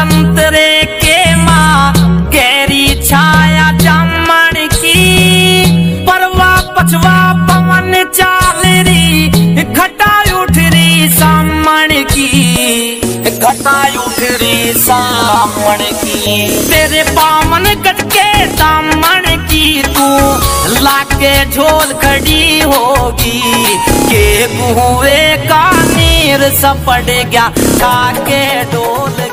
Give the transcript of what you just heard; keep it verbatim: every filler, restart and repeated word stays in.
संतरे के माँ गहरी छाया जामन की, परवा पछवा पवन चाल री, घटा उठ री सामन की, घटा उठ री सामन की। तेरे पावन गट के दामन की तू लाके झोल खड़ी होगी, के कुएं का नीर सपट गया खाके डोल